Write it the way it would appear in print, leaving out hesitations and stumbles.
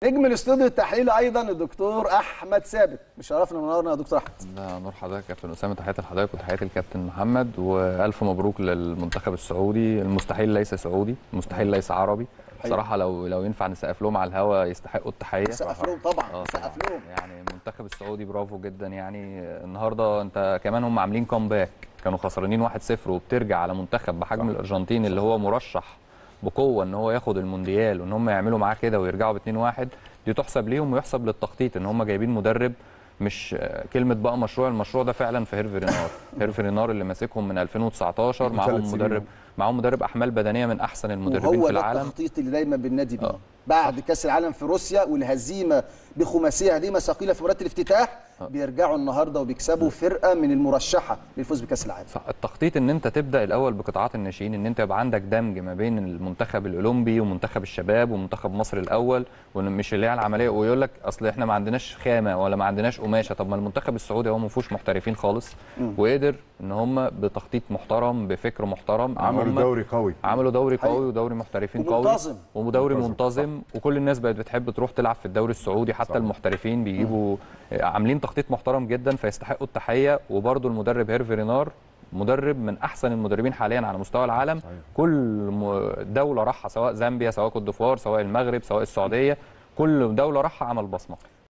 نجم الاستوديو التحليلي ايضا الدكتور احمد ثابت، مشرفنا ونورنا يا دكتور احمد. ده نور حضرتك يا كابتن اسامه، تحياتي لحضرتك وتحياتي للكابتن محمد، والف مبروك للمنتخب السعودي. المستحيل ليس سعودي، المستحيل ليس عربي. بصراحه لو ينفع نسقف لهم على الهوا يستحقوا التحيه. نسقف لهم طبعا، نسقف لهم. يعني المنتخب السعودي برافو جدا. يعني النهارده انت كمان هم عاملين كومباك، كانوا خسرانين 1-0 وبترجع على منتخب بحجم الارجنتين اللي هو مرشح بقوه ان هو ياخد المونديال، وان هم يعملوا معاه كده ويرجعوا ب2-1. دي تحسب ليهم ويحسب للتخطيط ان هم جايبين مدرب. مش كلمه بقى المشروع ده فعلا في هيرفي رينار. هيرفي رينار اللي ماسكهم من 2019، معاهم مدرب احمال بدنيه من احسن المدربين في العالم. وهو ده التخطيط اللي دايما بننادي بيه بعد كاس العالم في روسيا والهزيمه بخماسيه هزيمه ثقيله في مباراه الافتتاح. بيرجعوا النهارده وبيكسبوا فرقه من المرشحه للفوز بكاس العالم. التخطيط ان انت تبدا الاول بقطاعات الناشئين، ان انت يبقى عندك دمج ما بين المنتخب الاولمبي ومنتخب الشباب ومنتخب مصر الاول، ومش اللي هي العمليه ويقول لك اصل احنا ما عندناش خامه ولا ما عندناش قماشه. طب ما المنتخب السعودي هو ما فيهوش محترفين خالص، وقدر ان هم بتخطيط محترم بفكر محترم عملوا دوري قوي ودوري محترفين قوي ودوري منتظم، وكل الناس بقت بتحب تروح تلعب في الدوري السعودي. حتى المحترفين بيجيبوا عاملين تخطيط محترم جدا، فيستحقوا التحيه. وبرده المدرب هيرفي رينار مدرب من احسن المدربين حاليا على مستوى العالم. كل دوله راحها، سواء زامبيا سواء كوت ديفوار سواء المغرب سواء السعوديه، كل دوله راحها عمل بصمه.